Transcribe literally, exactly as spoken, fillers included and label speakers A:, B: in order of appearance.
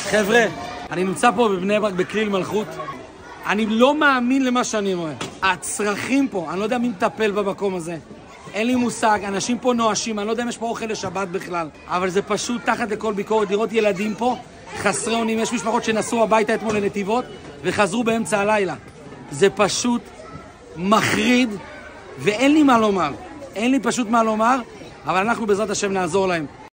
A: חבר'ה, אני נמצא פה בבני ברק בכליל מלכות. אני לא מאמין למה שאני רואה. הצרכים פה, אני לא יודע מי מטפל במקום הזה. אין לי מושג, אנשים פה נואשים, אני לא יודע אם יש פה אוכל לשבת בכלל. אבל זה פשוט תחת לכל ביקורת, לראות ילדים פה חסרי אונים. יש משפחות שנסעו הביתה אתמול לנתיבות וחזרו באמצע הלילה. זה פשוט מחריד, ואין לי מה לומר. אין לי פשוט מה לומר, אבל אנחנו בעזרת השם נעזור להם.